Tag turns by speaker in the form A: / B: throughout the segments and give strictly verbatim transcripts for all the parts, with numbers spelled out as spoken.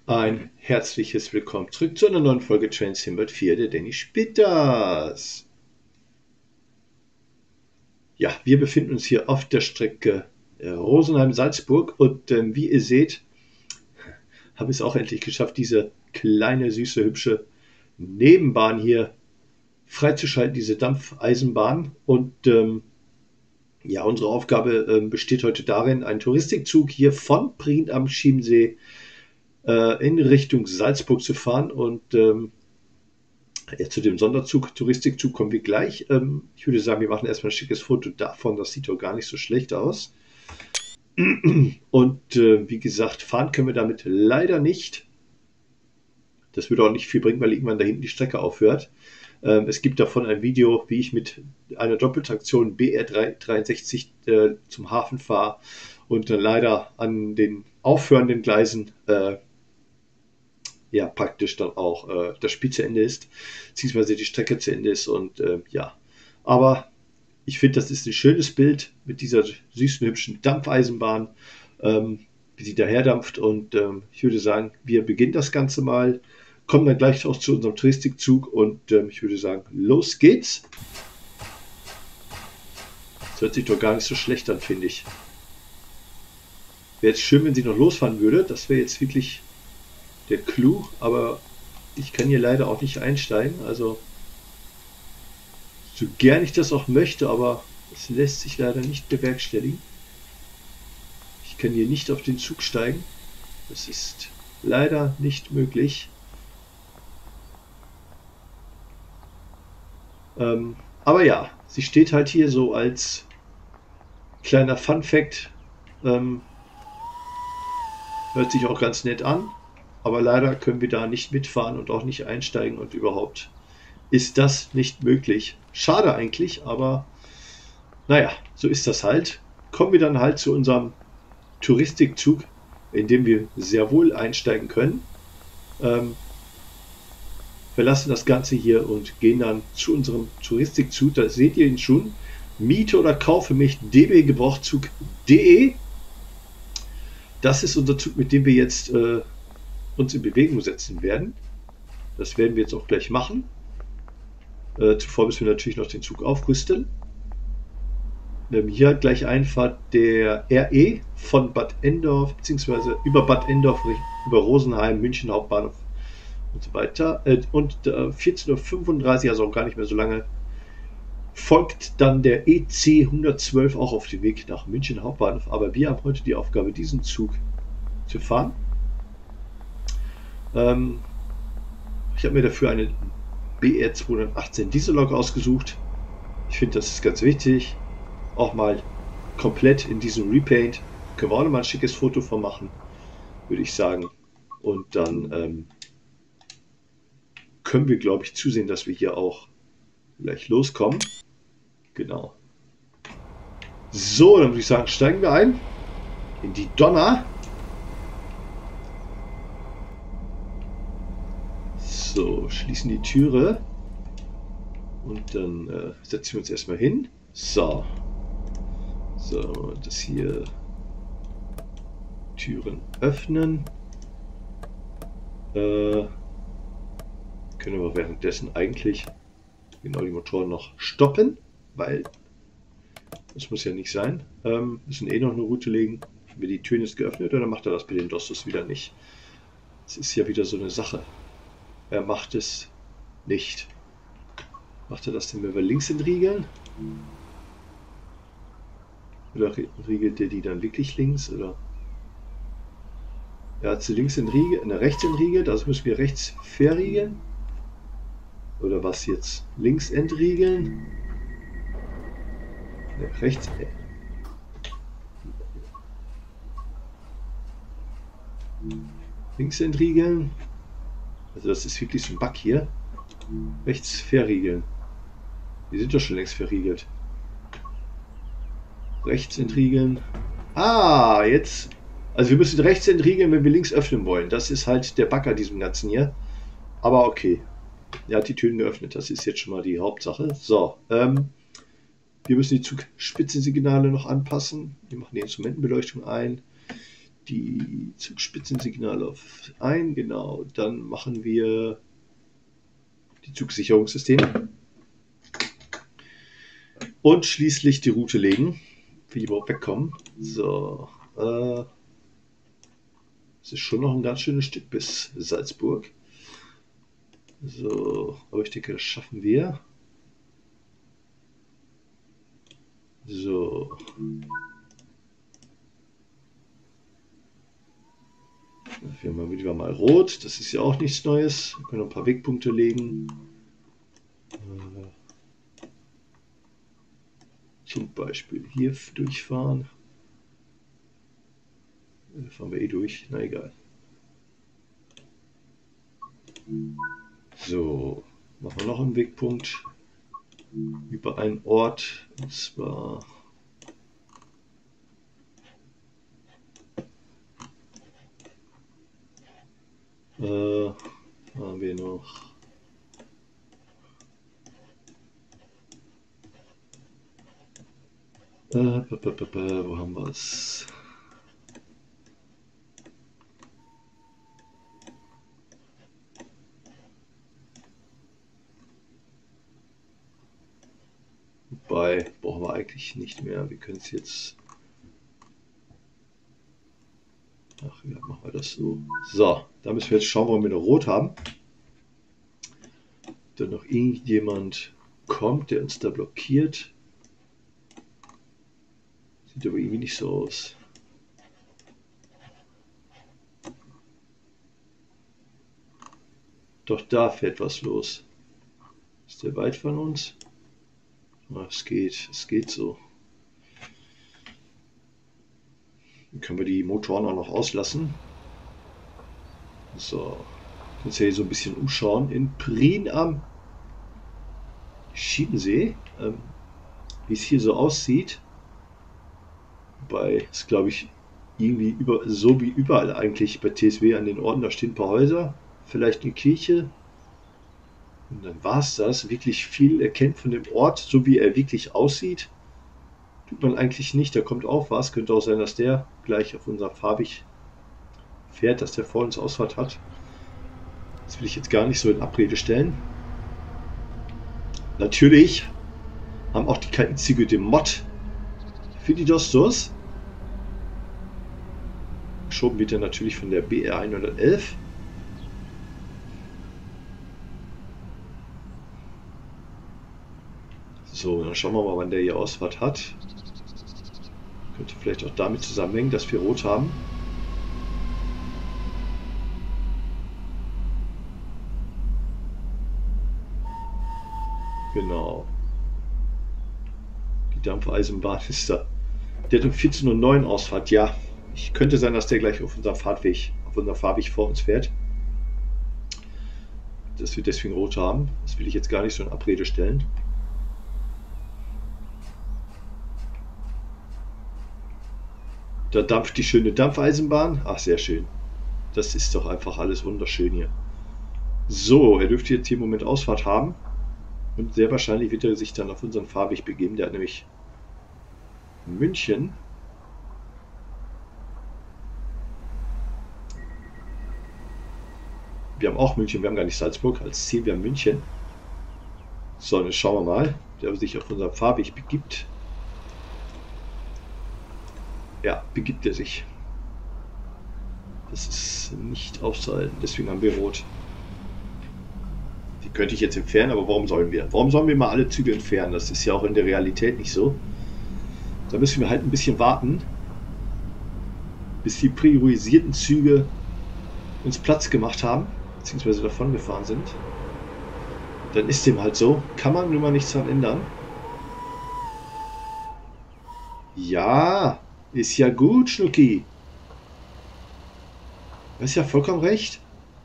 A: Ein herzliches Willkommen zurück zu einer neuen Folge Train Sim vier, der Danny spielt das. Ja, wir befinden uns hier auf der Strecke Rosenheim-Salzburg und ähm, wie ihr seht, habe ich es auch endlich geschafft, diese kleine, süße, hübsche Nebenbahn hier freizuschalten, diese Dampfeisenbahn. Und ähm, ja, unsere Aufgabe ähm, besteht heute darin, einen Touristikzug hier von Prien am Chiemsee äh, in Richtung Salzburg zu fahren. Und ähm, ja, zu dem Sonderzug, Touristikzug kommen wir gleich. Ähm, ich würde sagen, wir machen erstmal ein schickes Foto davon. Das sieht doch gar nicht so schlecht aus. Und äh, wie gesagt, fahren können wir damit leider nicht. Das würde auch nicht viel bringen, weil irgendwann da hinten die Strecke aufhört. Ähm, es gibt davon ein Video, wie ich mit einer Doppeltraktion B R dreiundsechzig äh, zum Hafen fahre und dann leider an den aufhörenden Gleisen äh, ja praktisch dann auch äh, das Spiel zu Ende ist, beziehungsweise die Strecke zu Ende ist. Und äh, ja, aber ich finde, das ist ein schönes Bild mit dieser süßen, hübschen Dampfeisenbahn, ähm, wie sie daherdampft. Und ähm, ich würde sagen, wir beginnen das Ganze mal, kommen dann gleich auch zu unserem Touristikzug und ähm, ich würde sagen, los geht's. Das hört sich doch gar nicht so schlecht an, finde ich. Wäre jetzt schön, wenn sie noch losfahren würde. Das wäre jetzt wirklich der Clou, aber ich kann hier leider auch nicht einsteigen. Also so gern ich das auch möchte, aber es lässt sich leider nicht bewerkstelligen. Ich kann hier nicht auf den Zug steigen. Das ist leider nicht möglich. Ähm, aber ja, sie steht halt hier so als kleiner Fun-Fact. Ähm, hört sich auch ganz nett an, aber leider können wir da nicht mitfahren und auch nicht einsteigen und überhaupt ist das nicht möglich. Schade eigentlich, aber naja, so ist das halt. Kommen wir dann halt zu unserem Touristikzug, in dem wir sehr wohl einsteigen können. Ähm, verlassen das Ganze hier und gehen dann zu unserem Touristikzug. Da seht ihr ihn schon. Miete oder kaufe mich d b gebrauchtzug punkt de. Das ist unser Zug, mit dem wir jetzt äh, uns in Bewegung setzen werden. Das werden wir jetzt auch gleich machen. Äh, zuvor müssen wir natürlich noch den Zug aufrüsten. Ähm, hier hat gleich Einfahrt der R E von Bad Endorf, beziehungsweise über Bad Endorf, über Rosenheim, München Hauptbahnhof und so weiter. Äh, und äh, vierzehn Uhr fünfunddreißig, also auch gar nicht mehr so lange, folgt dann der E C hundertzwölf auch auf dem Weg nach München Hauptbahnhof. Aber wir haben heute die Aufgabe, diesen Zug zu fahren. Ähm, ich habe mir dafür eine B R zweihundertachtzehn Diesellok ausgesucht. Ich finde, das ist ganz wichtig. Auch mal komplett in diesem Repaint. Können wir auch noch mal ein schickes Foto von machen, würde ich sagen. Und dann ähm, können wir, glaube ich, zusehen, dass wir hier auch gleich loskommen. Genau. So, dann würde ich sagen, steigen wir ein in die Donner. So, schließen die Türe und dann äh, setzen wir uns erstmal hin. So. So, das hier Türen öffnen. Äh, können wir währenddessen eigentlich genau die Motoren noch stoppen, weil das muss ja nicht sein. Ähm, müssen eh noch eine Route legen. Haben wir die Türen jetzt geöffnet oder macht er das bei den Dostos wieder nicht? Das ist ja wieder so eine Sache. Er macht es nicht. Macht er das denn, wenn wir links entriegeln? Oder riegelt er die dann wirklich links? Oder? Er hat sie links entriegelt, ne, rechts entriegelt, also müssen wir rechts verriegeln. Oder was jetzt? Links entriegeln? Ne, rechts. Links entriegeln. Also das ist wirklich so ein Bug hier. Rechts verriegeln. Die sind doch schon längst verriegelt. Rechts entriegeln. Ah, jetzt. Also wir müssen rechts entriegeln, wenn wir links öffnen wollen. Das ist halt der Bug an diesem Ganzen hier. Aber okay. Er hat die Türen geöffnet. Das ist jetzt schon mal die Hauptsache. So. Ähm, wir müssen die Zugspitzensignale noch anpassen. Wir machen die Instrumentenbeleuchtung ein. die Zugspitzensignale auf ein, genau. Dann machen wir die Zugsicherungssysteme. Und schließlich die Route legen, wie die überhaupt wegkommen. So, äh, es ist schon noch ein ganz schönes Stück bis Salzburg. So, aber ich denke, das schaffen wir. So. Wir haben wieder mal rot, das ist ja auch nichts Neues. Wir können ein paar Wegpunkte legen. Zum Beispiel hier durchfahren. Da fahren wir eh durch, na egal. So, machen wir noch einen Wegpunkt über einen Ort, und zwar äh, haben wir noch äh, wo haben wir es? Wobei, brauchen wir eigentlich nicht mehr. Wir können es jetzt. Ach ja, machen wir das so. So, da müssen wir jetzt schauen, warum wir noch rot haben. Dann noch irgendjemand kommt, der uns da blockiert. Sieht aber irgendwie nicht so aus. Doch da fährt was los. Ist der weit von uns? Ah, es geht, es geht so. Dann können wir die Motoren auch noch auslassen. So, jetzt hier so ein bisschen umschauen. In Prien am Schiedensee, ähm, wie es hier so aussieht. Wobei es, glaube ich, irgendwie über, so wie überall eigentlich bei T S W an den Orten, da stehen ein paar Häuser, vielleicht eine Kirche. Und dann war es das. Wirklich viel erkennt von dem Ort, so wie er wirklich aussieht. Tut man eigentlich nicht. Da kommt auch was. Könnte auch sein, dass der gleich auf unser farbig fährt, dass der vor uns Ausfahrt hat. Das will ich jetzt gar nicht so in Abrede stellen. Natürlich haben auch die K I-Züge den Mod für die Dostos. Geschoben wird er natürlich von der B R hundertelf. So, dann schauen wir mal, wann der hier Ausfahrt hat. Könnte vielleicht auch damit zusammenhängen, dass wir rot haben. Genau. Die Dampfeisenbahn ist da. Der hat um vierzehn Uhr neun Ausfahrt. Ja, ich könnte sein, dass der gleich auf unserem Fahrtweg, auf unserem Fahrweg vor uns fährt. Dass wir deswegen rot haben. Das will ich jetzt gar nicht so in Abrede stellen. Da dampft die schöne Dampfeisenbahn. Ach, sehr schön. Das ist doch einfach alles wunderschön hier. So, er dürfte jetzt hier im Moment Ausfahrt haben. Und sehr wahrscheinlich wird er sich dann auf unseren Fahrweg begeben. Der hat nämlich München. Wir haben auch München, wir haben gar nicht Salzburg als Ziel, wir haben München. So, dann schauen wir mal, der sich auf unseren Fahrweg begibt. Ja, begibt er sich. Das ist nicht auszuhalten, deswegen haben wir rot. Die könnte ich jetzt entfernen, aber warum sollen wir? Warum sollen wir mal alle Züge entfernen? Das ist ja auch in der Realität nicht so. Da müssen wir halt ein bisschen warten, bis die priorisierten Züge uns Platz gemacht haben, beziehungsweise davon gefahren sind. Dann ist dem halt so. Kann man nun mal nichts daran ändern. Ja, ist ja gut, Schnucki. Du hast ja vollkommen recht.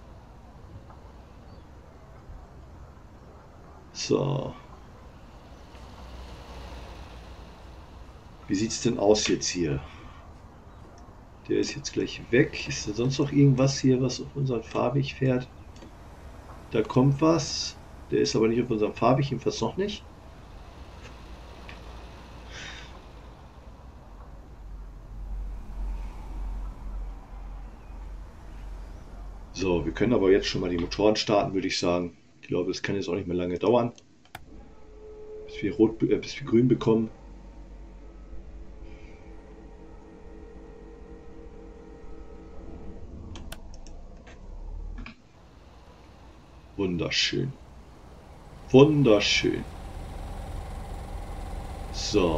A: So. Wie sieht es denn aus jetzt hier? Der ist jetzt gleich weg. Ist da sonst noch irgendwas hier, was auf unseren Fahrweg fährt? Da kommt was. Der ist aber nicht auf unserem Fahrweg, jedenfalls noch nicht. So, wir können aber jetzt schon mal die Motoren starten, würde ich sagen. Ich glaube, das kann jetzt auch nicht mehr lange dauern, bis wir, rot, äh, bis wir grün bekommen. Wunderschön. Wunderschön. So.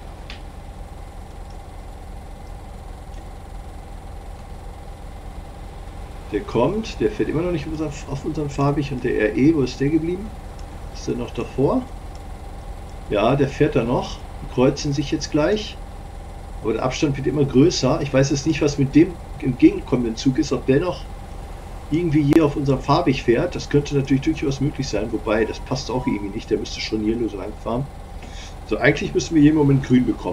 A: Der kommt, der fährt immer noch nicht auf unseren Farbig. Und der R E, wo ist der geblieben? Ist der noch davor? Ja, der fährt da noch. Die kreuzen sich jetzt gleich. Aber der Abstand wird immer größer. Ich weiß jetzt nicht, was mit dem entgegenkommenden Zug ist. Ob der noch irgendwie hier auf unserem Farbig fährt. Das könnte natürlich durchaus möglich sein. Wobei, das passt auch irgendwie nicht. Der müsste schon hier nur so langfahren. So, eigentlich müssen wir jeden Moment grün bekommen.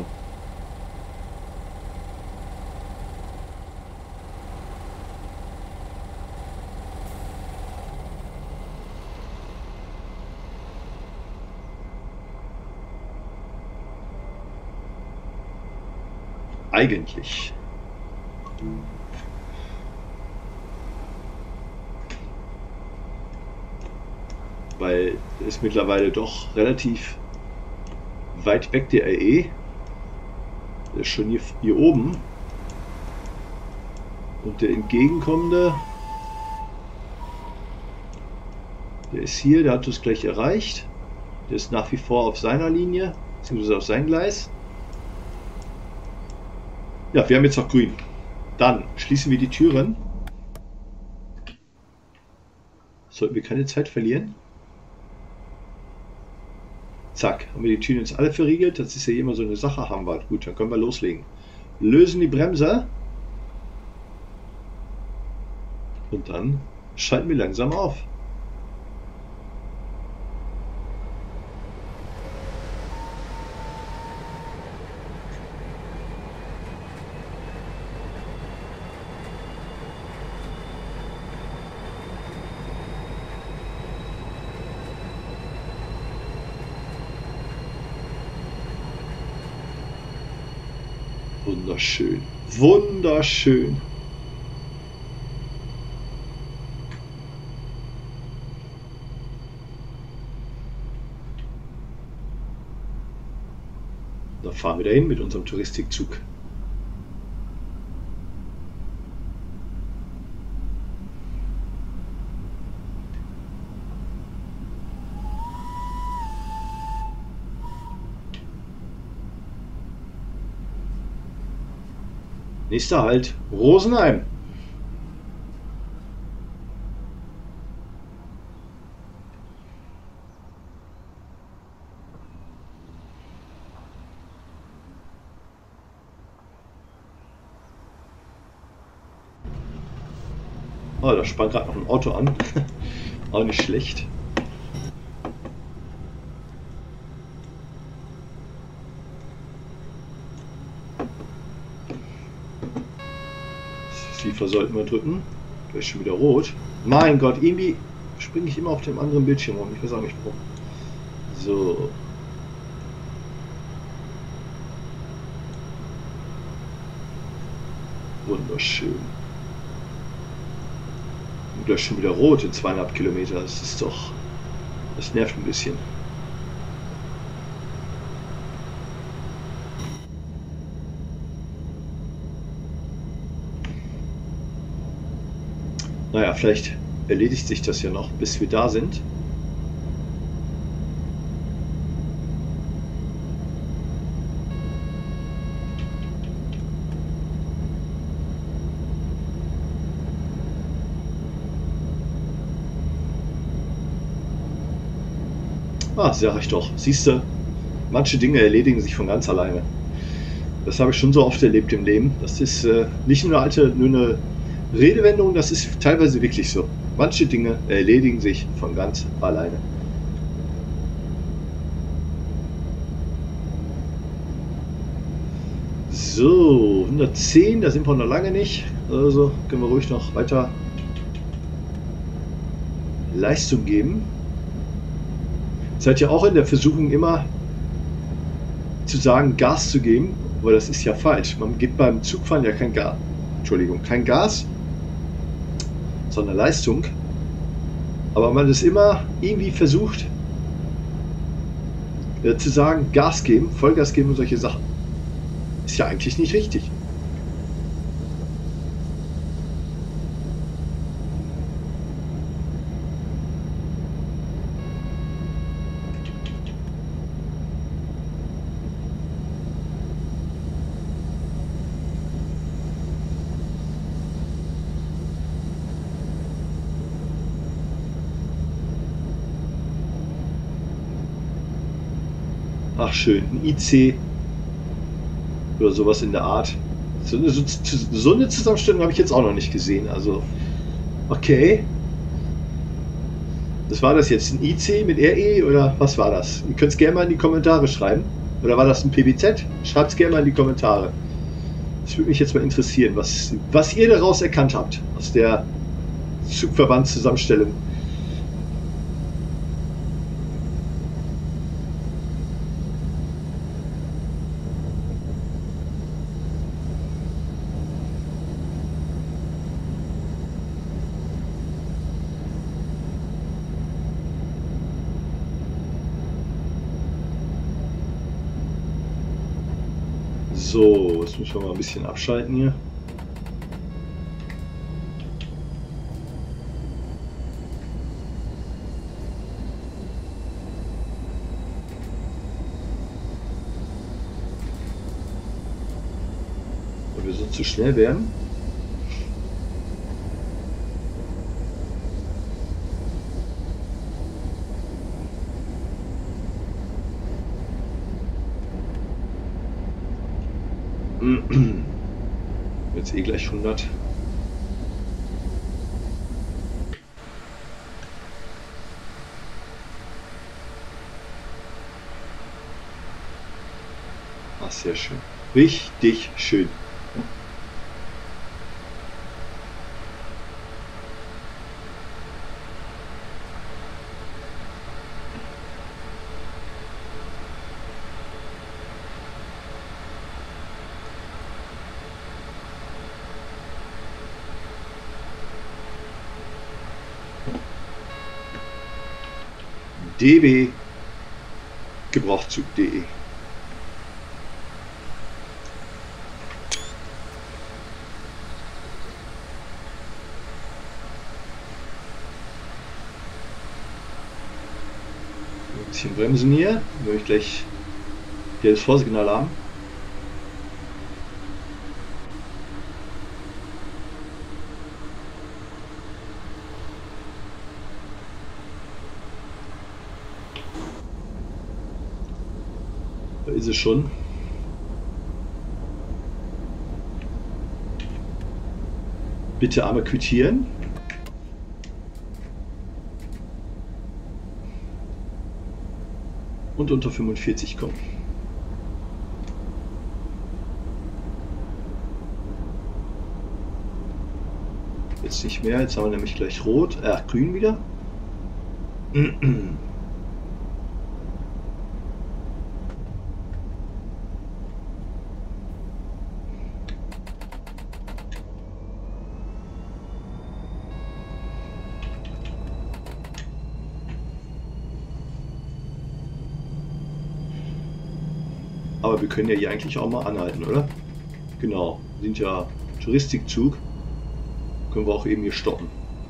A: Eigentlich. Weil es mittlerweile doch relativ weit weg der R E. Der ist schon hier, hier oben. Und der entgegenkommende, der ist hier, der hat uns gleich erreicht. Der ist nach wie vor auf seiner Linie, beziehungsweise auf sein Gleis. Ja, wir haben jetzt noch grün. Dann schließen wir die Türen. Sollten wir keine Zeit verlieren. Zack, haben wir die Türen jetzt alle verriegelt. Das ist ja immer so eine Sache, haben wir. Gut, dann können wir loslegen. Lösen die Bremse. Und dann schalten wir langsam auf. Wunderschön. Wunderschön. Da fahren wir dahin mit unserem Touristikzug. Nächster Halt, Rosenheim. Oh, da sprang gerade noch ein Auto an. Auch nicht schlecht. Schiefer sollten wir drücken. Da ist schon wieder rot. Mein Gott, irgendwie springe ich immer auf dem anderen Bildschirm rum. Ich weiß auch nicht warum. So. Wunderschön. Und da ist schon wieder rot in zweieinhalb Kilometer. Das ist doch... Das nervt ein bisschen. Naja, vielleicht erledigt sich das ja noch, bis wir da sind. Ah, sag ich doch. Siehst du, manche Dinge erledigen sich von ganz alleine. Das habe ich schon so oft erlebt im Leben. Das ist äh, nicht nur eine alte, nur eine Redewendung, das ist teilweise wirklich so. Manche Dinge erledigen sich von ganz alleine. So, hundertzehn, da sind wir noch lange nicht. Also können wir ruhig noch weiter Leistung geben. Seid ihr auch in der Versuchung immer zu sagen, Gas zu geben, aber das ist ja falsch. Man gibt beim Zugfahren ja kein Gas, Entschuldigung, kein Gas, sondern Leistung. Aber man ist immer irgendwie versucht äh, zu sagen, Gas geben, Vollgas geben und solche Sachen. Ist ja eigentlich nicht richtig. Ach schön, ein I C oder sowas in der Art. So eine, so, so eine Zusammenstellung habe ich jetzt auch noch nicht gesehen. Also, okay. Was war das jetzt? Ein I C mit R E oder was war das? Ihr könnt es gerne mal in die Kommentare schreiben. Oder war das ein P B Z? Schreibt es gerne mal in die Kommentare. Das würde mich jetzt mal interessieren, was, was ihr daraus erkannt habt aus der Zugverbandszusammenstellung. So, jetzt müssen wir mal ein bisschen abschalten hier. Weil wir so zu schnell werden. Jetzt eh gleich hundert. Ach, sehr schön. Richtig schön. d b gebrauchtzug punkt de. Ein bisschen bremsen hier, wenn ich gleich gelbes Vorsignal haben. Da ist es schon. Bitte einmal quittieren. Und unter fünfundvierzig kommen. Jetzt nicht mehr, jetzt haben wir nämlich gleich rot, äh, grün wieder. Aber wir können ja hier eigentlich auch mal anhalten, oder? Genau, wir sind ja Touristikzug. Können wir auch eben hier stoppen.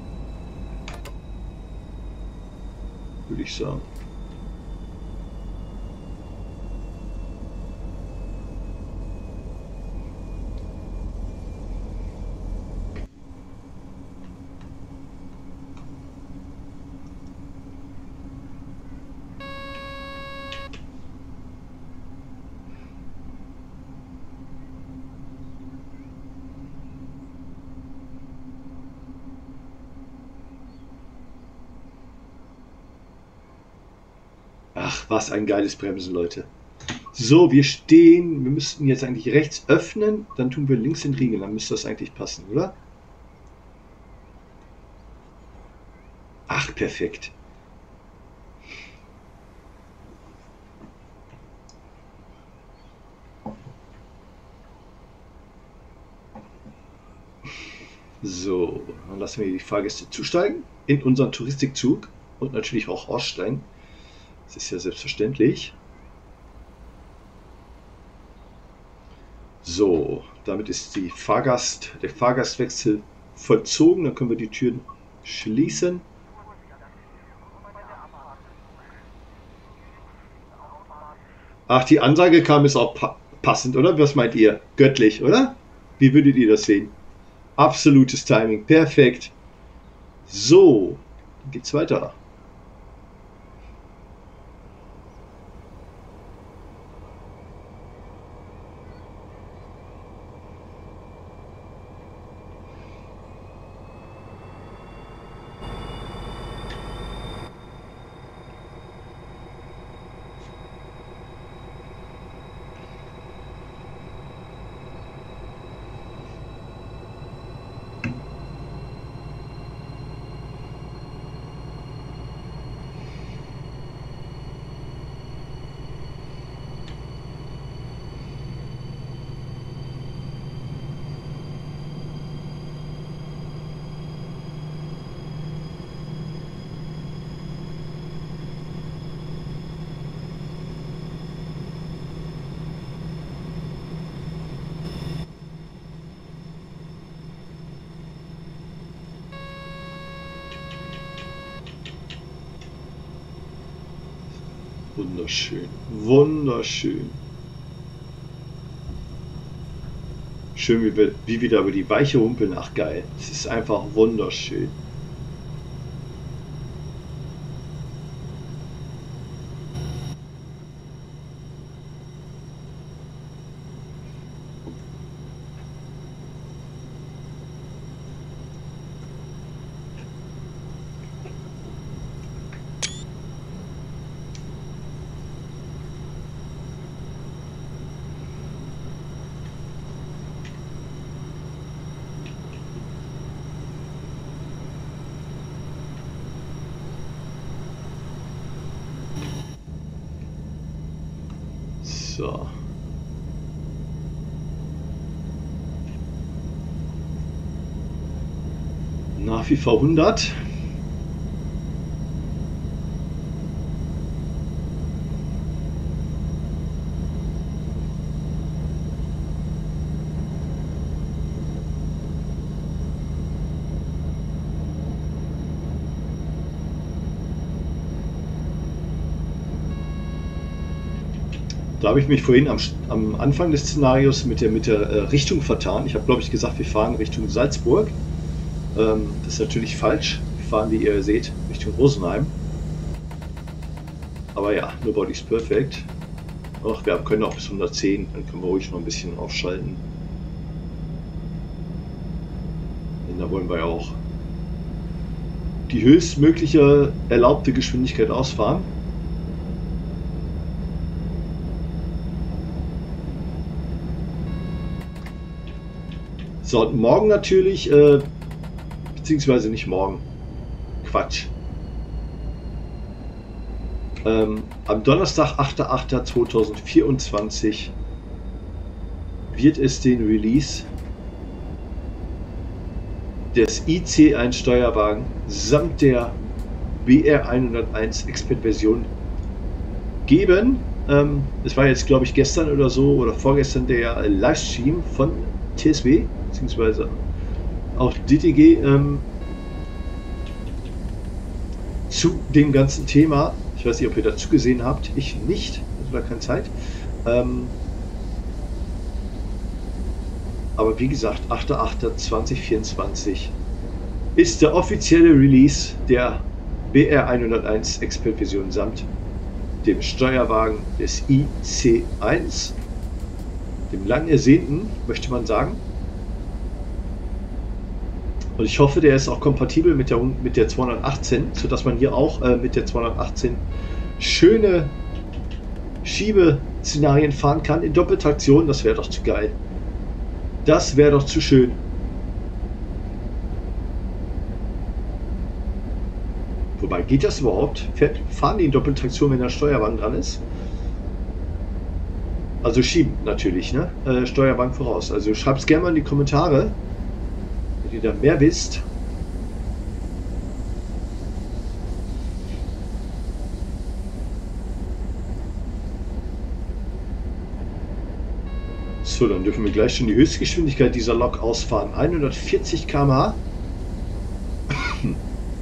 A: Würde ich sagen. Ach, was ein geiles Bremsen, Leute. So, wir stehen, wir müssten jetzt eigentlich rechts öffnen, dann tun wir links den Riegel, dann müsste das eigentlich passen, oder? Ach, perfekt. So, dann lassen wir die Fahrgäste zusteigen in unseren Touristikzug und natürlich auch aussteigen. Das ist ja selbstverständlich. So, damit ist die Fahrgast, der Fahrgastwechsel vollzogen. Dann können wir die Türen schließen. Ach, die Ansage kam jetzt auch pa passend, oder? Was meint ihr? Göttlich, oder? Wie würdet ihr das sehen? Absolutes Timing, perfekt. So, dann geht's weiter. Wunderschön, wunderschön. Schön, wie wir, wie wir da über die Weiche humpeln. Ach geil, es ist einfach wunderschön. So. Nach wie vor hundert. Da habe ich mich vorhin am, am Anfang des Szenarios mit der, mit der äh, Richtung vertan. Ich habe, glaube ich, gesagt, wir fahren Richtung Salzburg. Ähm, das ist natürlich falsch. Wir fahren, wie ihr seht, Richtung Rosenheim. Aber ja, nobody's perfect. Ach, wir können auch bis hundertzehn, dann können wir ruhig noch ein bisschen aufschalten. Denn da wollen wir ja auch die höchstmögliche erlaubte Geschwindigkeit ausfahren. So, und morgen natürlich, äh, beziehungsweise nicht morgen, Quatsch. Ähm, am Donnerstag, achter achter zweitausendvierundzwanzig, wird es den Release des I C eins Steuerwagen samt der B R hunderteins Expert-Version geben. Ähm, es war jetzt, glaube ich, gestern oder so oder vorgestern der Livestream von T S W, beziehungsweise auch D T G, ähm, zu dem ganzen Thema. Ich weiß nicht, ob ihr dazu gesehen habt. Ich nicht, es war keine Zeit. Ähm, aber wie gesagt, achter achter zweitausendvierundzwanzig ist der offizielle Release der B R hunderteins Expert-Version samt dem Steuerwagen des I C eins, dem lang ersehnten, möchte man sagen. Und ich hoffe, der ist auch kompatibel mit der, mit der zweihundertachtzehn, sodass man hier auch äh, mit der zweihundertachtzehn schöne Schiebeszenarien fahren kann in Doppeltraktion. Das wäre doch zu geil. Das wäre doch zu schön. Wobei, geht das überhaupt? Fährt, fahren die in Doppeltraktion, wenn der Steuerwagen dran ist? Also schieben natürlich, ne? Äh, Steuerwagen voraus. Also schreibt es gerne mal in die Kommentare. ihr da mehr wisst. So, dann dürfen wir gleich schon die Höchstgeschwindigkeit dieser Lok ausfahren. hundertvierzig Kilometer pro Stunde.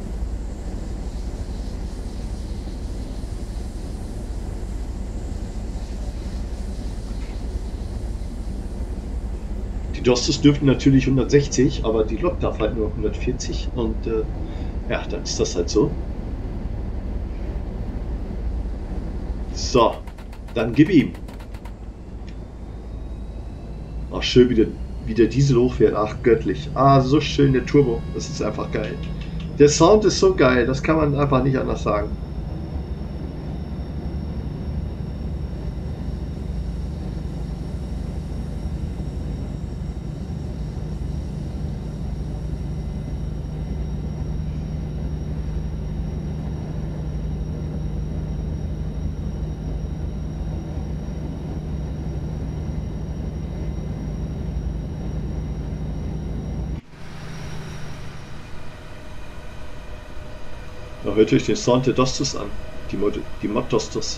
A: Die Dostos dürften natürlich hundertsechzig, aber die Lok darf halt nur hundertvierzig und äh, ja, dann ist das halt so. So, dann gib ihm. Ach, schön, wie der, wie der Diesel hochfährt. Ach, göttlich. Ah, so schön der Turbo. Das ist einfach geil. Der Sound ist so geil, das kann man einfach nicht anders sagen. Da hört euch den Sound der Dostos an. Die Mod, die Mod Dostos.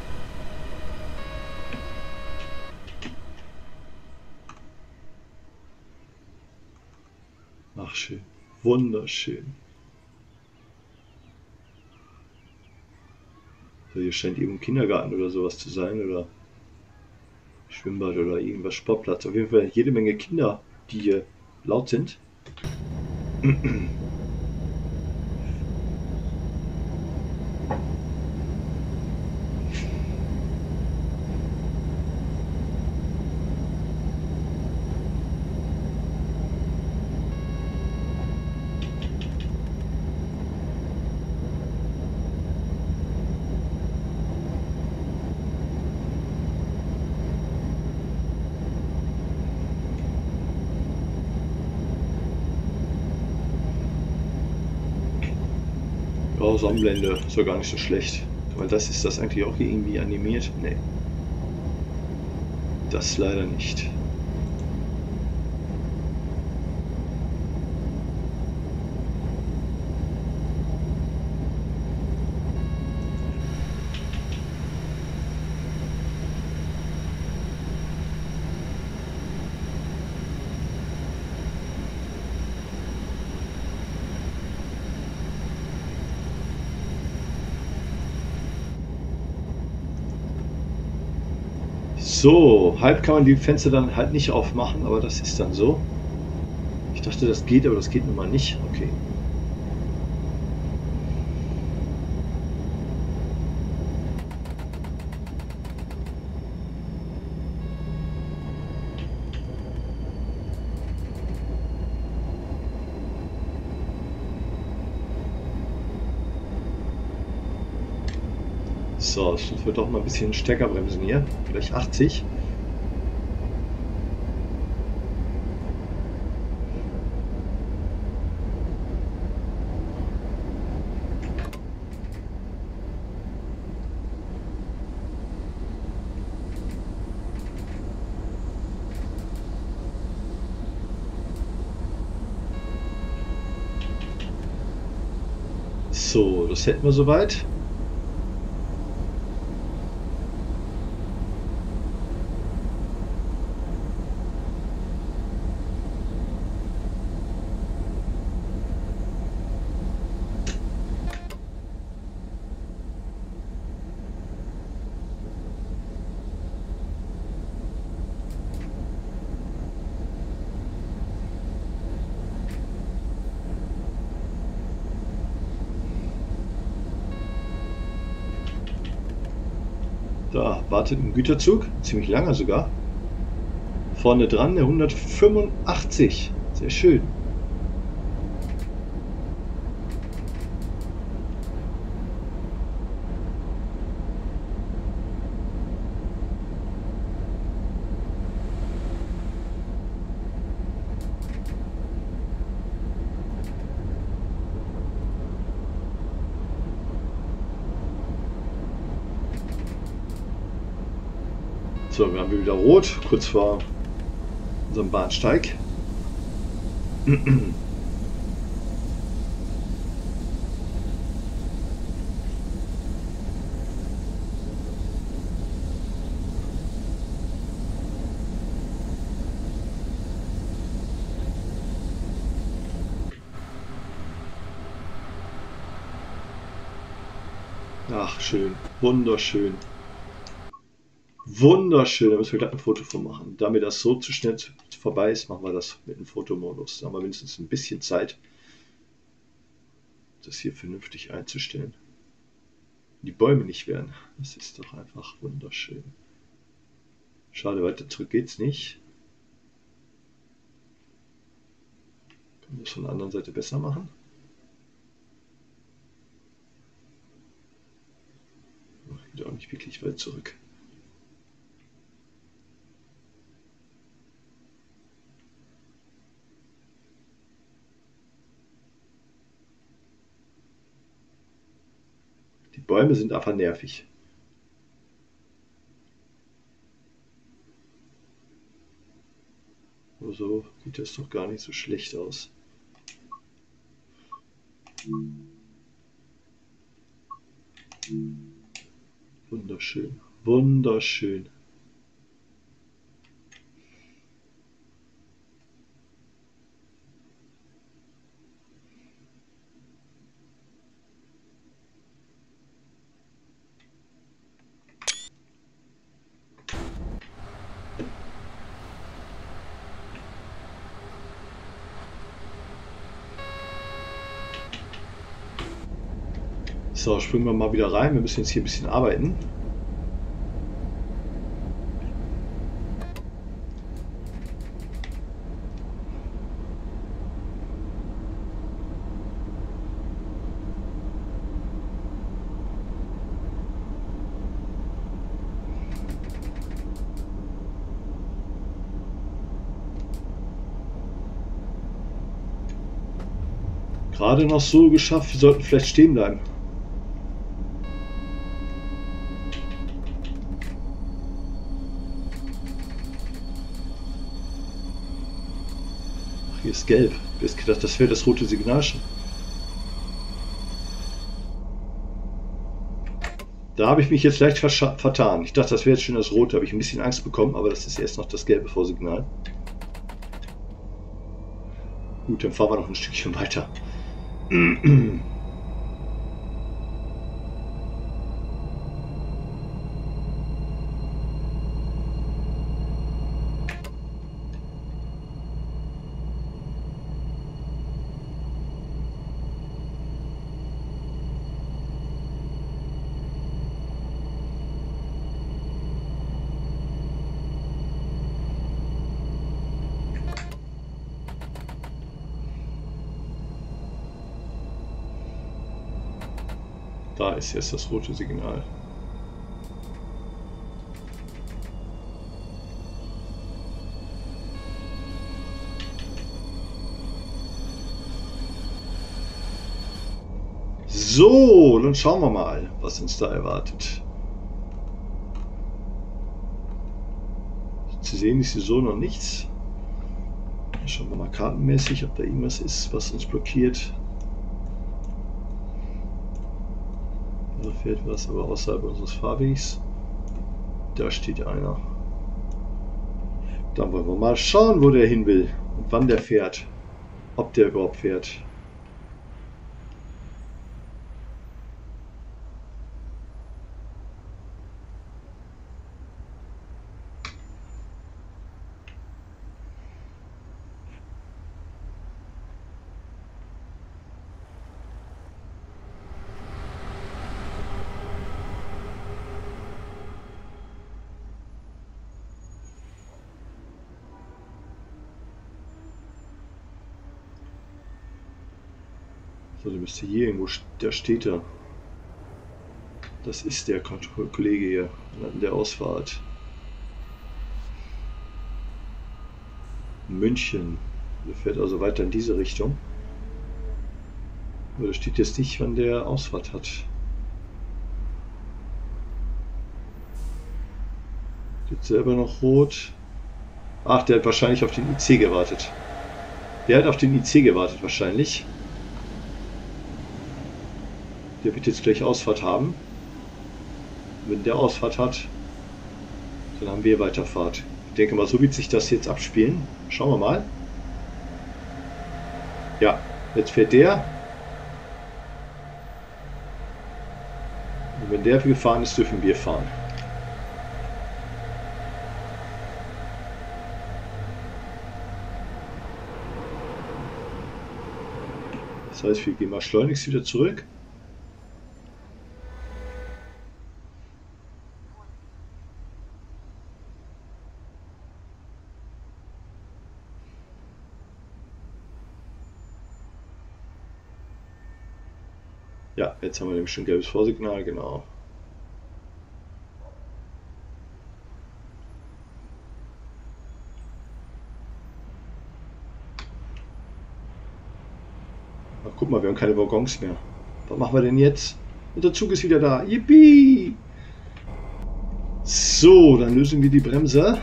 A: Ach, schön. Wunderschön. So, hier scheint eben ein Kindergarten oder sowas zu sein. Oder Schwimmbad oder irgendwas, Sportplatz. Auf jeden Fall jede Menge Kinder, die hier laut sind. Oh, Sonnenblende ist ja gar nicht so schlecht. Weil das ist das eigentlich auch irgendwie animiert? Nee. Das leider nicht. So, halb kann man die Fenster dann halt nicht aufmachen, aber das ist dann so. Ich dachte, das geht, aber das geht nun mal nicht. Okay. So, ich würde doch mal ein bisschen stärker bremsen hier. Vielleicht achtzig. So, das hätten wir soweit. Da wartet ein Güterzug, ziemlich langer sogar. Vorne dran der hundertfünfundachtzig. Sehr schön. So, wir haben wieder rot, kurz vor unserem Bahnsteig. Ach, schön. Wunderschön. Wunderschön. Da müssen wir gleich ein Foto von machen. Da mir das so zu schnell vorbei ist, machen wir das mit dem Fotomodus. Da haben wir wenigstens ein bisschen Zeit, das hier vernünftig einzustellen. Die Bäume nicht werden. Das ist doch einfach wunderschön. Schade, weiter zurück geht's nicht. Können wir das von der anderen Seite besser machen? Geht auch nicht wirklich weit zurück. Die Bäume sind einfach nervig. Aber so sieht das doch gar nicht so schlecht aus. Wunderschön, wunderschön. So, springen wir mal wieder rein. Wir müssen jetzt hier ein bisschen arbeiten. Gerade noch so geschafft, wir sollten vielleicht stehen bleiben. Ach, hier ist gelb. Ich habe gedacht, das wäre das rote Signal schon. Da habe ich mich jetzt leicht vertan. Ich dachte, das wäre jetzt schon das rote. Da habe ich ein bisschen Angst bekommen, aber das ist erst noch das gelbe Vorsignal. Gut, dann fahren wir noch ein Stückchen weiter. Da ist jetzt das rote Signal. So, dann schauen wir mal, was uns da erwartet. Zu sehen ist hier so noch nichts. Schauen wir mal kartenmäßig, ob da irgendwas ist, was uns blockiert. Da fährt was, aber außerhalb unseres Fahrwegs. Da steht einer. Dann wollen wir mal schauen, wo der hin will und wann der fährt. Ob der überhaupt fährt. So, der müsste hier irgendwo, da steht er. Das ist der Kollege hier an der Ausfahrt. München. Der fährt also weiter in diese Richtung. Aber da steht jetzt nicht, wann der Ausfahrt hat. Geht selber noch rot. Ach, der hat wahrscheinlich auf den I C gewartet. Der hat auf den I C gewartet wahrscheinlich. Der wird jetzt gleich Ausfahrt haben. Wenn der Ausfahrt hat, dann haben wir Weiterfahrt. Ich denke mal, so wird sich das jetzt abspielen. Schauen wir mal. Ja, jetzt fährt der. Und wenn der gefahren ist, dürfen wir fahren. Das heißt, wir gehen mal schleunigst wieder zurück. Ja, jetzt haben wir nämlich schon gelbes Vorsignal, genau. Ach, guck mal, wir haben keine Waggons mehr. Was machen wir denn jetzt? Unser Zug ist wieder da. Yippie! So, dann lösen wir die Bremse.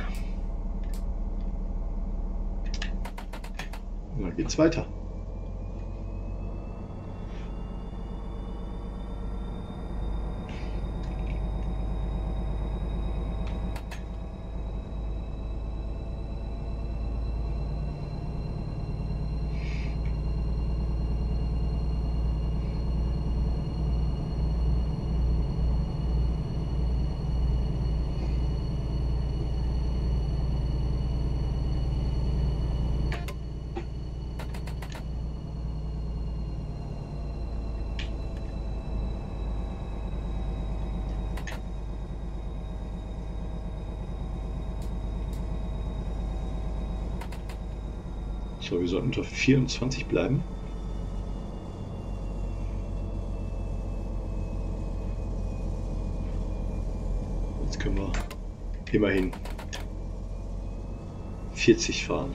A: Und dann geht's weiter. So, wir sollten unter vierundzwanzig bleiben. Jetzt können wir immerhin vierzig fahren.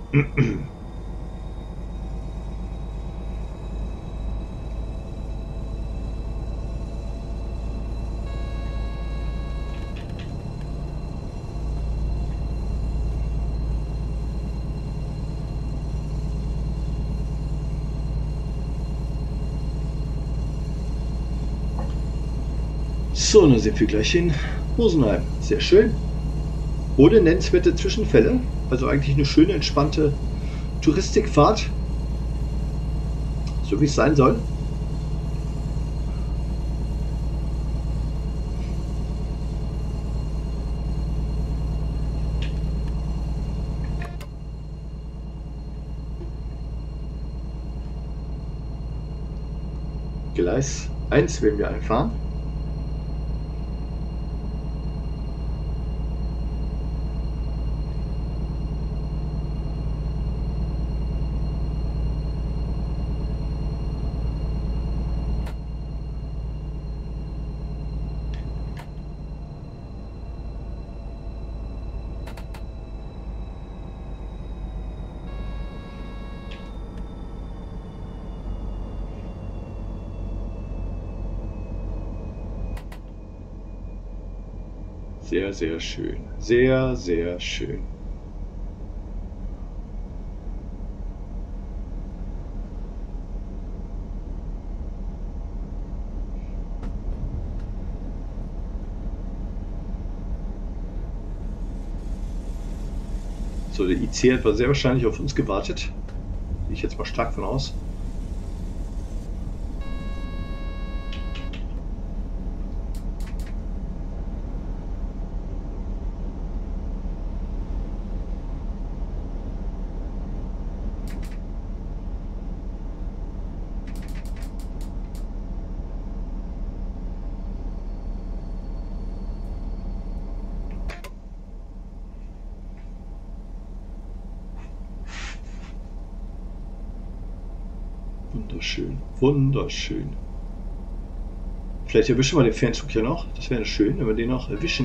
A: So, dann sind wir gleich in Rosenheim. Sehr schön. Ohne nennenswerte Zwischenfälle. Also eigentlich eine schöne, entspannte Touristikfahrt. So wie es sein soll. Gleis eins werden wir einfahren. Sehr, sehr schön. Sehr, sehr schön. So, der I C hat sehr wahrscheinlich auf uns gewartet. Gehe ich jetzt mal stark von aus. Wunderschön, wunderschön. Vielleicht erwischen wir den Fernzug hier noch. Das wäre schön, wenn wir den noch erwischen.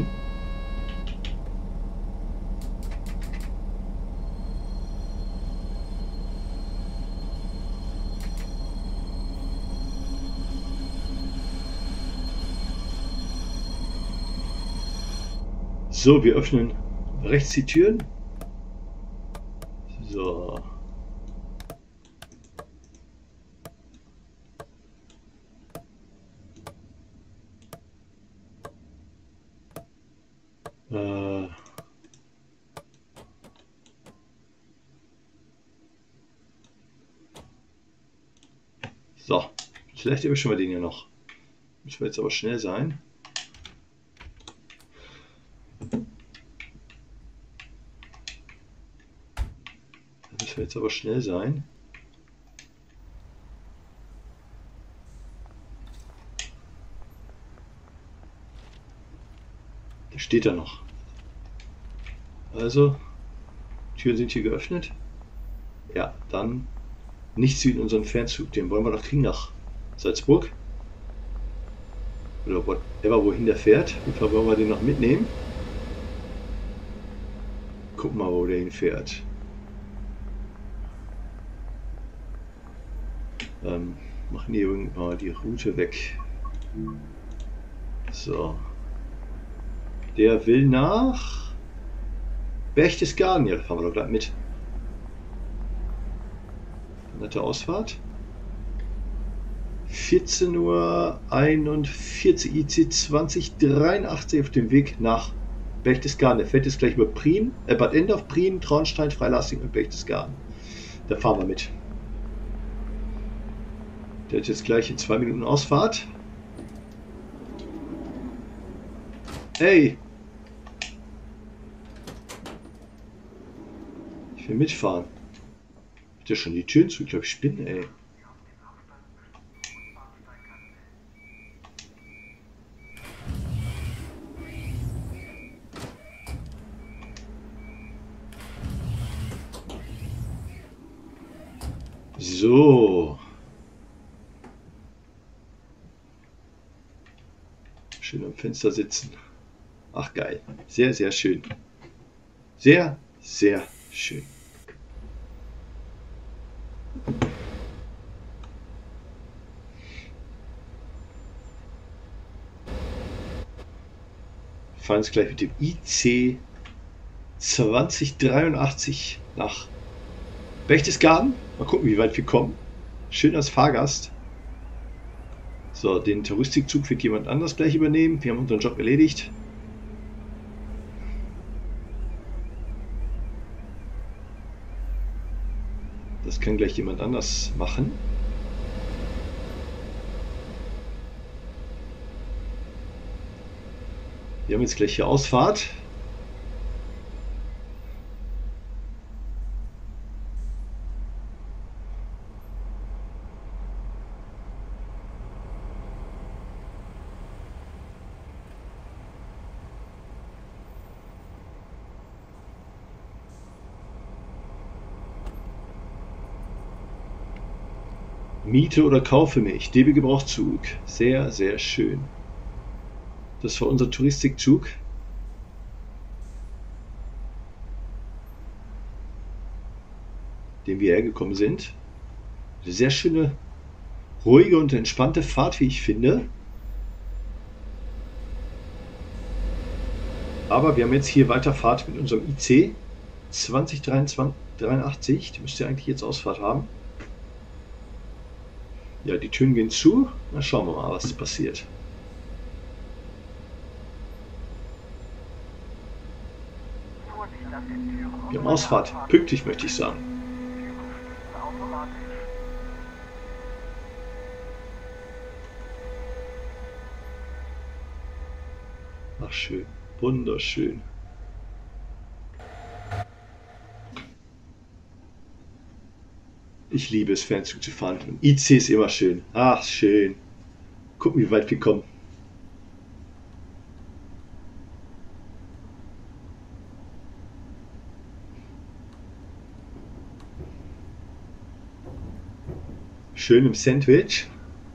A: So, wir öffnen rechts die Türen. So. So, vielleicht erwischen wir den ja noch. Müssen wir jetzt aber schnell sein. Da müssen wir jetzt aber schnell sein. Da steht er noch. Also, Türen sind hier geöffnet. Ja, dann nichts wie in unseren Fernzug. Den wollen wir doch kriegen nach Salzburg. Oder whatever, wohin der fährt. Wie viel wollen wir den noch mitnehmen? Gucken mal, wo der hinfährt. Ähm, machen die irgendwann die Route weg. So. Der will nach Berchtesgaden. Ja, da fahren wir doch gleich mit. Nette Ausfahrt. vierzehn Uhr einundvierzig, I C zwanzig dreiundachtzig auf dem Weg nach Berchtesgaden. Der fährt jetzt gleich über Prien, äh, Bad Endorf, Prien, Traunstein, Freilassing und Berchtesgaden. Da fahren wir mit. Der hat jetzt gleich in zwei Minuten Ausfahrt. Hey! Ich will mitfahren. Hat der schon die Türen zu? Ich glaube, ich spinne, ey. So. Schön am Fenster sitzen. Ach geil. Sehr, sehr schön. Sehr, sehr schön. Wir fahren jetzt gleich mit dem I C zwanzig dreiundachtzig nach Berchtesgaden. Mal gucken, wie weit wir kommen. Schön als Fahrgast. So, den Touristikzug wird jemand anders gleich übernehmen. Wir haben unseren Job erledigt. Das kann gleich jemand anders machen. Wir haben jetzt gleich hier Ausfahrt. Miete oder kaufe mich. D B Gebrauchszug. Sehr, sehr schön. Das war unser Touristikzug. Den wir hergekommen sind. Eine sehr schöne, ruhige und entspannte Fahrt, wie ich finde. Aber wir haben jetzt hier weiter Fahrt mit unserem I C zwanzig dreiundachtzig. Die müsste eigentlich jetzt Ausfahrt haben. Ja, die Türen gehen zu. Na, schauen wir mal, was passiert. Wir haben Ausfahrt. Pünktlich, möchte ich sagen. Ach, schön. Wunderschön. Ich liebe es, Fernzug zu fahren. Und I C ist immer schön. Ach, schön. Gucken, wie weit wir kommen. Schön im Sandwich.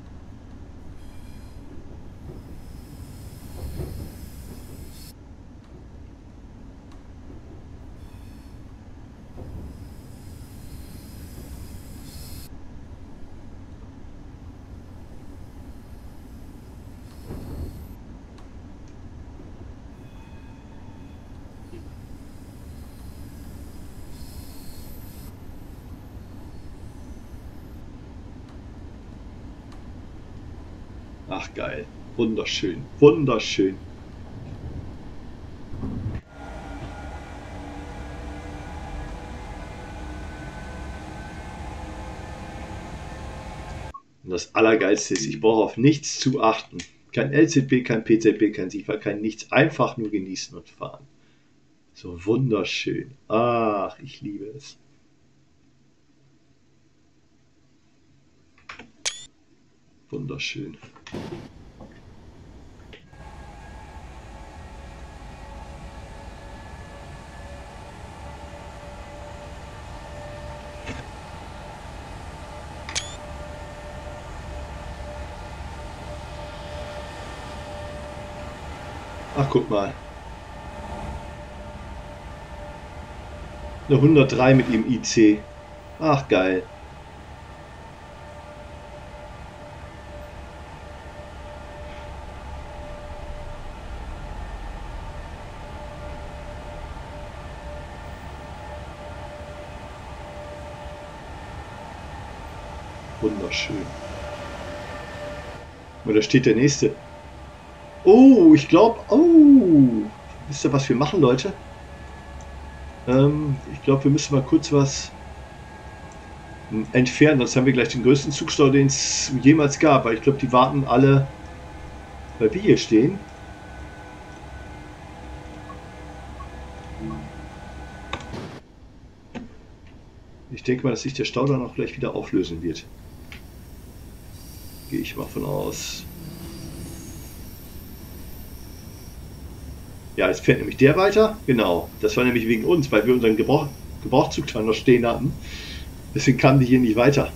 A: Ach geil, wunderschön, wunderschön. Und das Allergeilste ist, ich brauche auf nichts zu achten. Kein L Z B, kein P Z B, kein SIFA, kein nichts. Einfach nur genießen und fahren. So wunderschön. Ach, ich liebe es. Wunderschön. Ach, guck mal. Eine hundertdrei mit ihrem I C. Ach, geil. Wunderschön. Und da steht der nächste. Oh, ich glaube, oh, wisst ihr, was wir machen, Leute? Ähm, ich glaube, wir müssen mal kurz was entfernen, sonst haben wir gleich den größten Zugstau, den es jemals gab. Weil ich glaube, die warten alle, weil wir hier stehen. Ich denke mal, dass sich der Stau dann auch gleich wieder auflösen wird. Gehe ich mal von aus. Ja, jetzt fährt nämlich der weiter. Genau, das war nämlich wegen uns, weil wir unseren Gebrauch Gebrauchszugtag noch stehen hatten. Deswegen kamen die hier nicht weiter.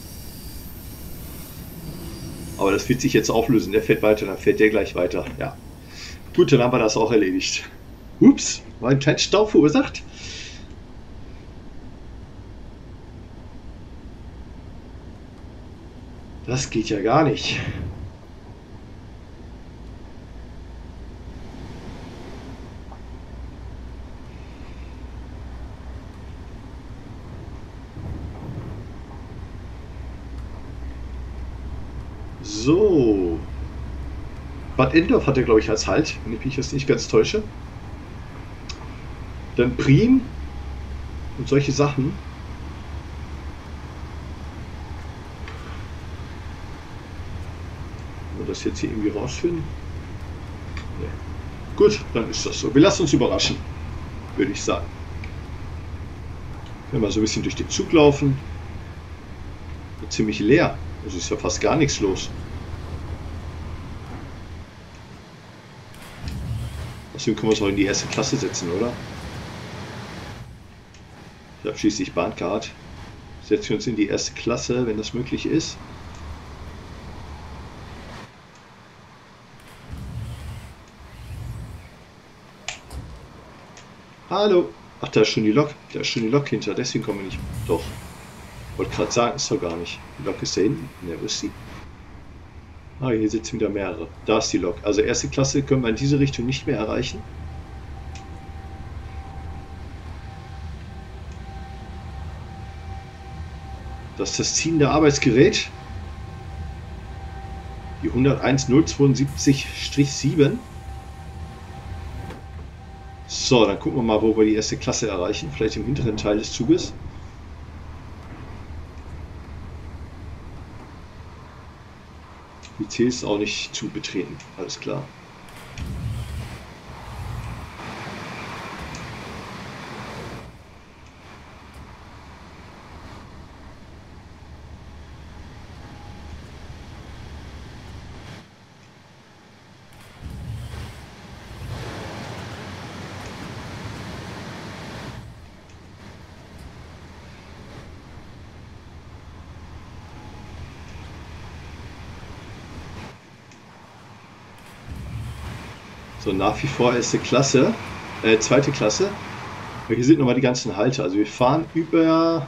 A: Aber das wird sich jetzt auflösen. Der fährt weiter, dann fährt der gleich weiter. Ja. Gut, dann haben wir das auch erledigt. Ups, war ein kleiner Stau verursacht. Das geht ja gar nicht. So. Bad Endorf hat er, glaube ich, als Halt, wenn ich mich jetzt nicht ganz täusche. Dann Prien und solche Sachen. Wollen wir das jetzt hier irgendwie rausfinden? Nee. Gut, dann ist das so. Wir lassen uns überraschen, würde ich sagen. Wenn wir so ein bisschen durch den Zug laufen, wird ziemlich leer. Es ist ja fast gar nichts los. Deswegen können wir uns auch in die erste Klasse setzen, oder? Ich habe schließlich Bahncard. Setzen wir uns in die erste Klasse, wenn das möglich ist. Hallo. Ach, da ist schon die Lok. Da ist schon die Lok hinter. Deswegen kommen wir nicht. Doch. Wollte gerade sagen, ist doch gar nicht. Die Lok ist da hinten. Ne, wo ist sie? Ah, hier sitzen wieder mehrere. Da ist die Lok. Also erste Klasse können wir in diese Richtung nicht mehr erreichen. Das ist das ziehende Arbeitsgerät. Die hunderteins null zweiundsiebzig sieben. So, dann gucken wir mal, wo wir die erste Klasse erreichen. Vielleicht im hinteren Teil des Zuges. Die C ist auch nicht zu betreten. Alles klar. So, nach wie vor erste Klasse, äh, zweite Klasse. Aber hier sind nochmal die ganzen Halte. Also wir fahren über...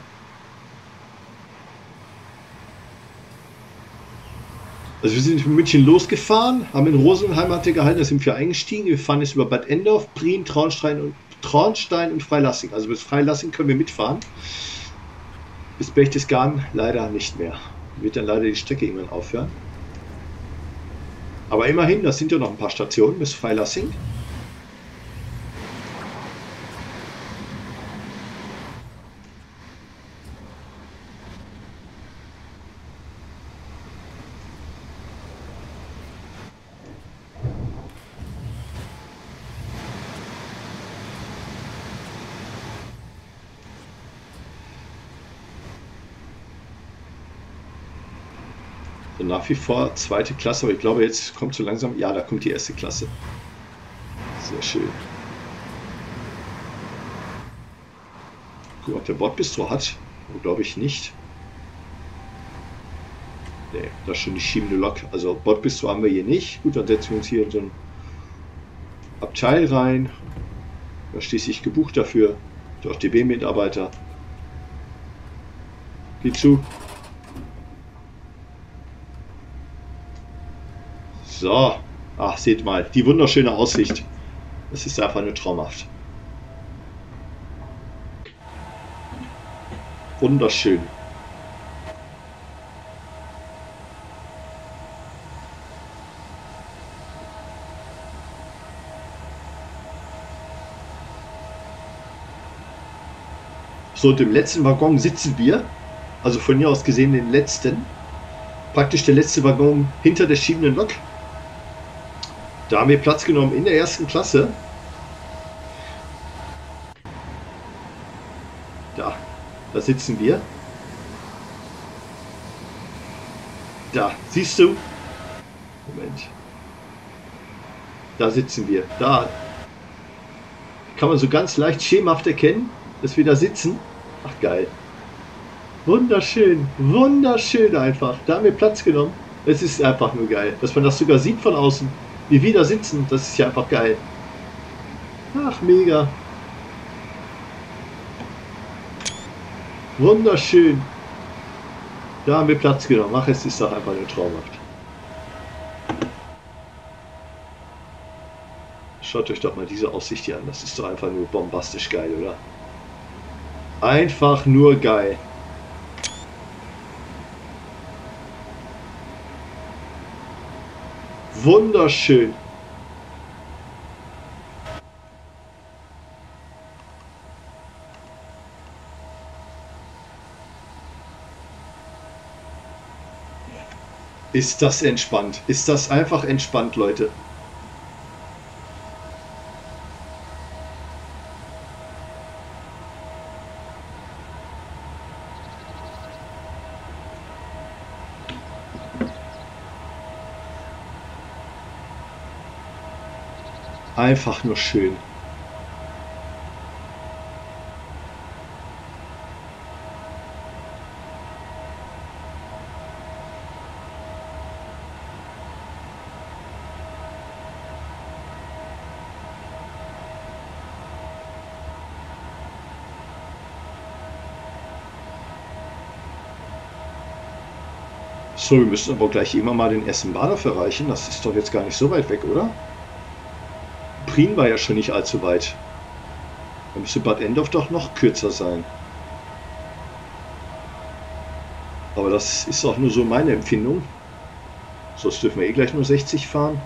A: Also wir sind in München losgefahren, haben in Rosenheim hatte gehalten, da sind wir eingestiegen. Wir fahren jetzt über Bad Endorf, Prien, Traunstein und, Traunstein und Freilassing. Also bis Freilassing können wir mitfahren. Bis Berchtesgaden leider nicht mehr. Wird dann leider die Strecke irgendwann aufhören. Aber immerhin, das sind ja noch ein paar Stationen bis Freilassing. Und nach wie vor zweite Klasse, aber ich glaube, jetzt kommt so langsam. Ja, da kommt die erste Klasse. Sehr schön. Guck, ob der Bordbistro hat. Glaube ich nicht. Nee, das ist schon die schiebende Lok. Also Bordbistro haben wir hier nicht. Gut, dann setzen wir uns hier in so ein Abteil rein. Da schließlich gebucht dafür. Durch D B-Mitarbeiter. Geh zu. So. Ach, seht mal. Die wunderschöne Aussicht. Das ist einfach nur traumhaft. Wunderschön. So, und im letzten Waggon sitzen wir. Also von hier aus gesehen den letzten. Praktisch der letzte Waggon hinter der schiebenden Lok. Da haben wir Platz genommen in der ersten Klasse. Da, da sitzen wir. Da, siehst du? Moment. Da sitzen wir. Da kann man so ganz leicht schemenhaft erkennen, dass wir da sitzen. Ach geil. Wunderschön, wunderschön einfach. Da haben wir Platz genommen. Es ist einfach nur geil. Dass man das sogar sieht von außen. Wie wir da sitzen, das ist ja einfach geil. Ach, mega. Wunderschön. Da haben wir Platz genommen. Ach, es ist doch einfach nur traumhaft. Schaut euch doch mal diese Aussicht hier an. Das ist doch einfach nur bombastisch geil, oder? Einfach nur geil. Wunderschön. Ist das entspannt? Ist das einfach entspannt, Leute? Einfach nur schön. So, wir müssen aber gleich immer mal den ersten Bahnhof erreichen. Das ist doch jetzt gar nicht so weit weg, oder? Prien war ja schon nicht allzu weit. Da müsste Bad Endorf doch noch kürzer sein. Aber das ist auch nur so meine Empfindung. Sonst dürfen wir eh gleich nur sechzig fahren.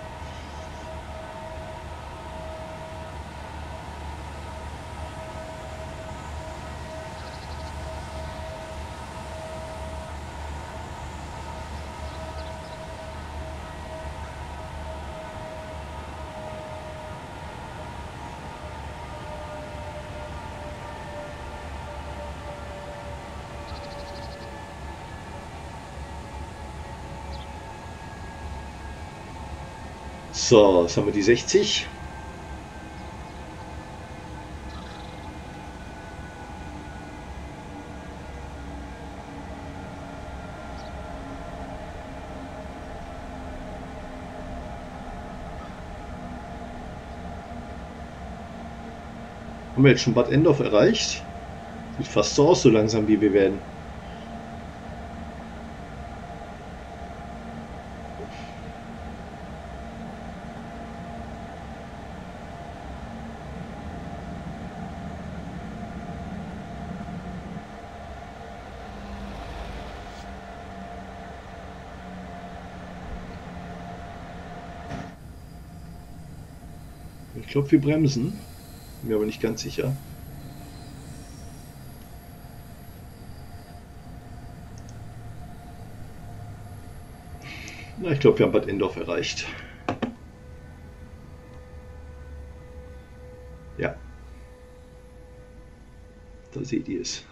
A: So, jetzt haben wir die sechzig. Haben wir jetzt schon Bad Endorf erreicht? Sieht fast so aus, so langsam wie wir werden. Ich glaube, wir bremsen. Bin mir aber nicht ganz sicher. Na, ich glaube, wir haben Bad Endorf erreicht. Ja. Da seht ihr es.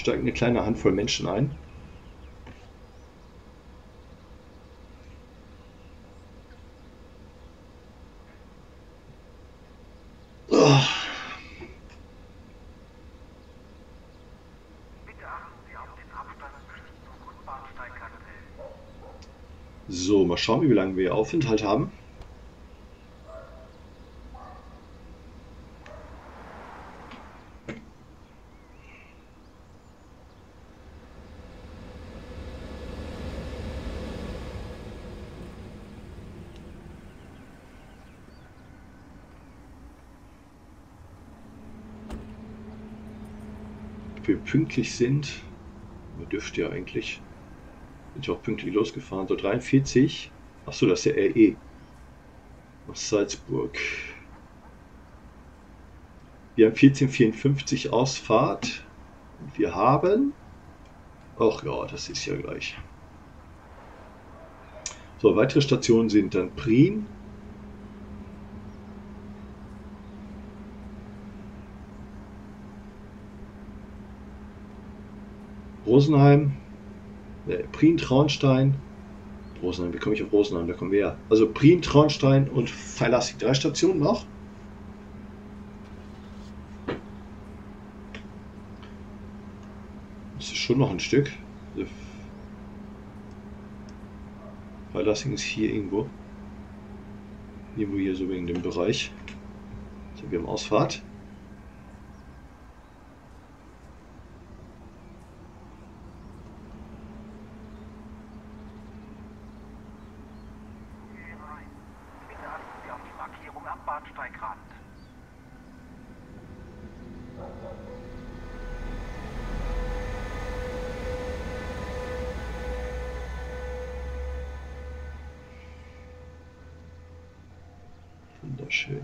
A: steigt eine kleine Handvoll Menschen ein. Oh. So, mal schauen, wie lange wir Aufenthalt haben. Ob wir pünktlich sind, wir dürften ja eigentlich. Sind ja auch pünktlich losgefahren. So dreiundvierzig. Achso, das ist der R E. Nach Salzburg. Wir haben vierzehn Uhr vierundfünfzig Ausfahrt. Und wir haben. Ach ja, das ist ja gleich. So, weitere Stationen sind dann Prien. Rosenheim. Ne, Prien, Traunstein. Rosenheim, wie komme ich auf Rosenheim? Da kommen wir her. Also Prien, Traunstein und Freilassing. Drei Stationen noch. Das ist schon noch ein Stück. Freilassing ist hier irgendwo. Irgendwo hier so wegen dem Bereich. So, wir haben Ausfahrt. Wunderschön.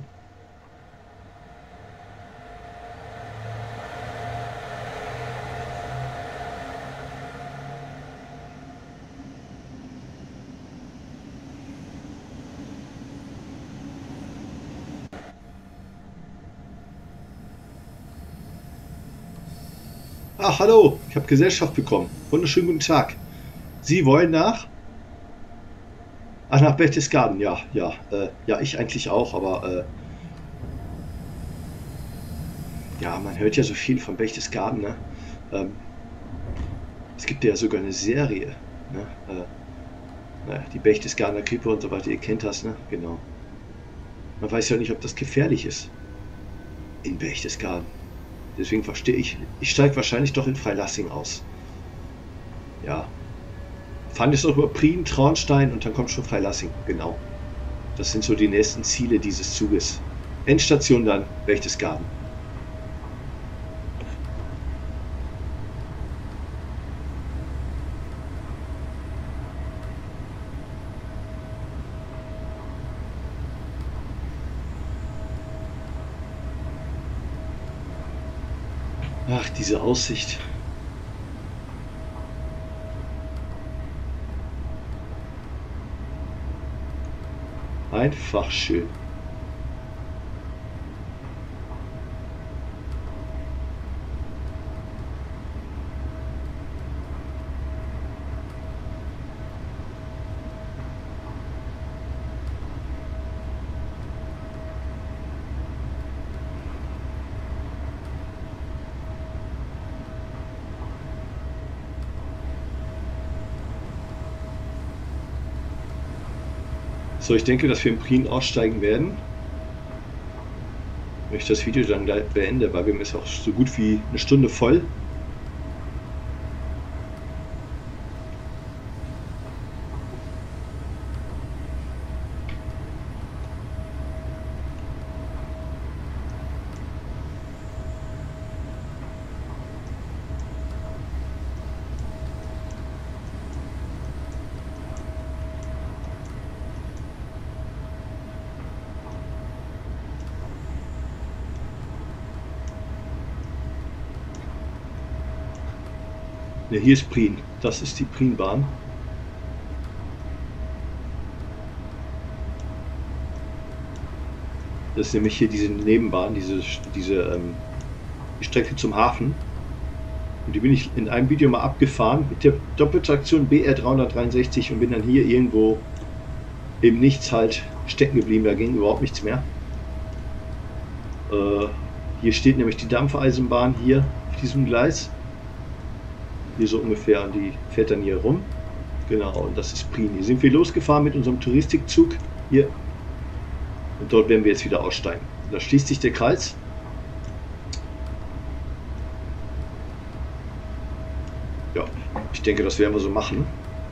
A: Ach, hallo, ich habe Gesellschaft bekommen. Wunderschönen guten Tag. Sie wollen nach? Ach, nach Berchtesgaden, ja, ja. Äh, ja, ich eigentlich auch, aber äh, ja, man hört ja so viel von Berchtesgaden, ne? Ähm, es gibt ja sogar eine Serie, ne? Äh, naja, die Berchtesgadener Krippe und so weiter, ihr kennt das, ne? Genau. Man weiß ja nicht, ob das gefährlich ist. In Berchtesgaden. Deswegen verstehe ich, ich steige wahrscheinlich doch in Freilassing aus. Ja. Fahren jetzt noch über Prien, Traunstein und dann kommt schon Freilassing. Genau. Das sind so die nächsten Ziele dieses Zuges. Endstation dann Berchtesgaden. Ach, diese Aussicht. Einfach schön. So, ich denke, dass wir in Prien aussteigen werden. Wenn ich das Video dann gleich beende, weil wir haben jetzt auch so gut wie eine Stunde voll. Ne, hier ist Prien. Das ist die Prienbahn. Das ist nämlich hier diese Nebenbahn, diese, diese ähm, die Strecke zum Hafen. Und die bin ich in einem Video mal abgefahren mit der Doppeltraktion B R dreihundertdreiundsechzig und bin dann hier irgendwo im Nichts halt stecken geblieben. Da ging überhaupt nichts mehr. Äh, hier steht nämlich die Dampfeisenbahn hier auf diesem Gleis. Hier so ungefähr, die fährt dann hier rum. Genau, und das ist Prien. Hier sind wir losgefahren mit unserem Touristikzug hier. Und dort werden wir jetzt wieder aussteigen. Da schließt sich der Kreis. Ja, ich denke, das werden wir so machen.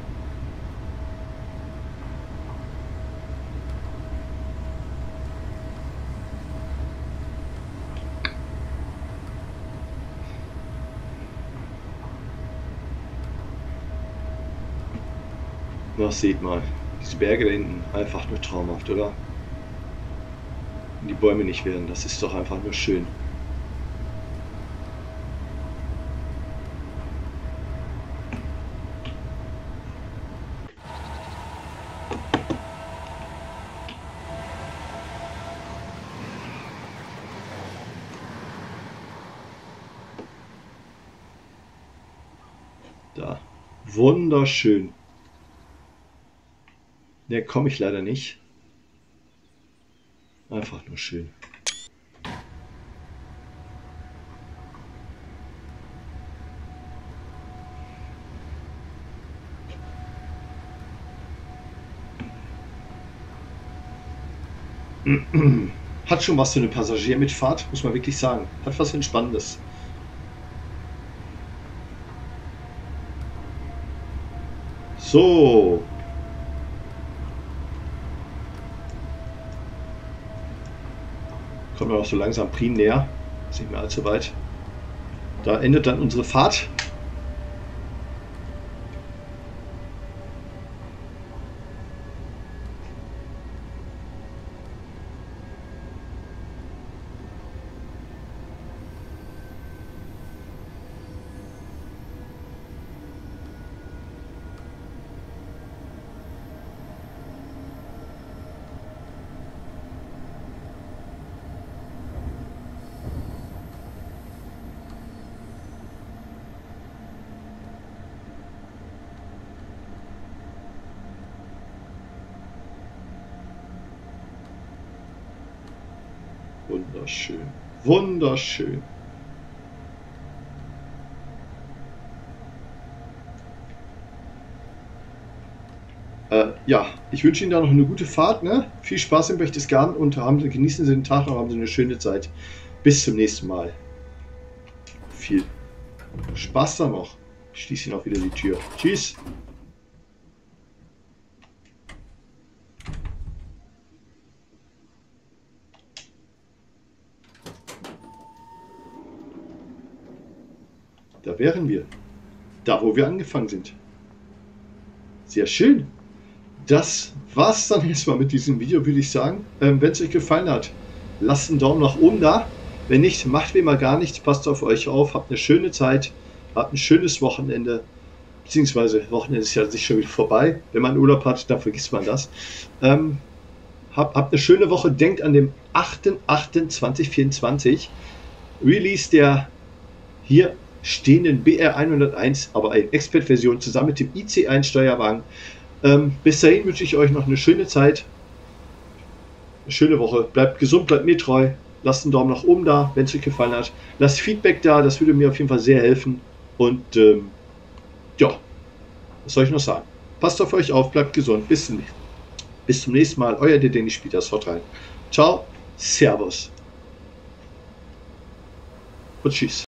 A: Na, seht mal, diese Berge da hinten, einfach nur traumhaft, oder? Wenn die Bäume nicht wären, das ist doch einfach nur schön. Da, wunderschön. Ne, komme ich leider nicht. Einfach nur schön. Hat schon was für eine Passagiermitfahrt, muss man wirklich sagen. Hat was Entspannendes. So. Kommen wir auch so langsam Prien näher. Ist nicht mehr allzu weit. Da endet dann unsere Fahrt. Wunderschön. Wunderschön. Äh, ja, ich wünsche Ihnen da noch eine gute Fahrt. Ne? Viel Spaß im Berchtesgaden und haben Sie, genießen Sie den Tag noch, haben Sie eine schöne Zeit. Bis zum nächsten Mal. Viel Spaß da noch. Ich schließe Ihnen auch wieder die Tür. Tschüss. Da wären wir. Da, wo wir angefangen sind. Sehr schön. Das war's dann erstmal mit diesem Video, würde ich sagen. Ähm, wenn es euch gefallen hat, lasst einen Daumen nach oben da. Wenn nicht, macht wie immer gar nichts. Passt auf euch auf. Habt eine schöne Zeit. Habt ein schönes Wochenende. Beziehungsweise, Wochenende ist ja sich schon wieder vorbei. Wenn man Urlaub hat, dann vergisst man das. Ähm, habt, habt eine schöne Woche. Denkt an den achten achten zweitausendvierundzwanzig. Release der hier stehenden B R hunderteins, aber eine Expert-Version zusammen mit dem I C eins Steuerwagen. Ähm, bis dahin wünsche ich euch noch eine schöne Zeit, eine schöne Woche. Bleibt gesund, bleibt mir treu. Lasst einen Daumen nach oben da, wenn es euch gefallen hat. Lasst Feedback da, das würde mir auf jeden Fall sehr helfen. Und ähm, ja, was soll ich noch sagen? Passt auf euch auf, bleibt gesund. Bis zum, bis zum nächsten Mal. Euer der Dennis Spielers. Haut rein. Ciao, Servus und tschüss.